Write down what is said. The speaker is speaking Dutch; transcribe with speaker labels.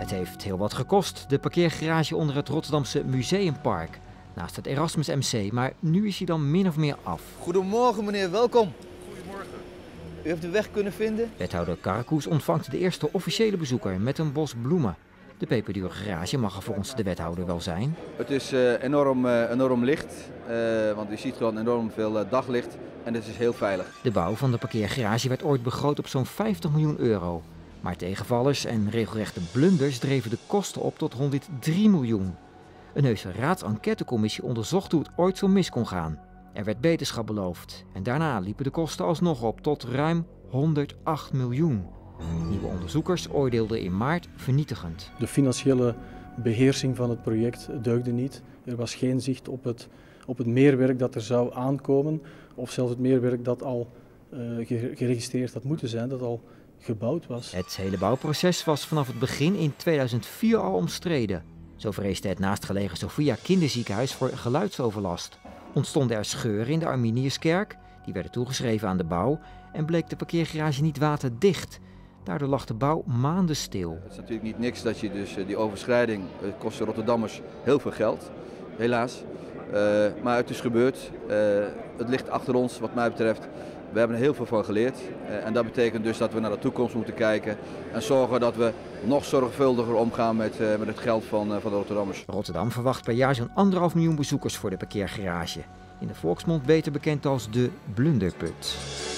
Speaker 1: Het heeft heel wat gekost, de parkeergarage onder het Rotterdamse Museumpark. Naast het Erasmus MC, maar nu is hij dan min of meer af.
Speaker 2: Goedemorgen meneer, welkom. Goedemorgen. U heeft de weg kunnen vinden?
Speaker 1: Wethouder Karakoes ontvangt de eerste officiële bezoeker met een bos bloemen. De peperdure garage mag er volgens de wethouder wel zijn.
Speaker 2: Het is enorm licht, want u ziet gewoon enorm veel daglicht en het is heel veilig.
Speaker 1: De bouw van de parkeergarage werd ooit begroot op zo'n 50 miljoen euro. Maar tegenvallers en regelrechte blunders dreven de kosten op tot rond dit 3 miljoen. Een heuse raadsenquêtecommissie onderzocht hoe het ooit zo mis kon gaan. Er werd beterschap beloofd en daarna liepen de kosten alsnog op tot ruim 108 miljoen. Nieuwe onderzoekers oordeelden in maart vernietigend.
Speaker 3: De financiële beheersing van het project deugde niet. Er was geen zicht op het meerwerk dat er zou aankomen, of zelfs het meerwerk dat al geregistreerd had moeten zijn, dat al gebouwd was.
Speaker 1: Het hele bouwproces was vanaf het begin in 2004 al omstreden. Zo vreesde het naastgelegen Sophia kinderziekenhuis voor geluidsoverlast. Ontstonden er scheuren in de Arminiuskerk, die werden toegeschreven aan de bouw, en bleek de parkeergarage niet waterdicht. Daardoor lag de bouw maanden stil.
Speaker 2: Het is natuurlijk niet niks dat je dus die overschrijding kost de Rotterdammers heel veel geld, helaas. Maar het is gebeurd, het ligt achter ons wat mij betreft. We hebben er heel veel van geleerd en dat betekent dus dat we naar de toekomst moeten kijken en zorgen dat we nog zorgvuldiger omgaan met het geld van de Rotterdammers.
Speaker 1: Rotterdam verwacht per jaar zo'n 1,5 miljoen bezoekers voor de parkeergarage. In de volksmond beter bekend als de blunderput.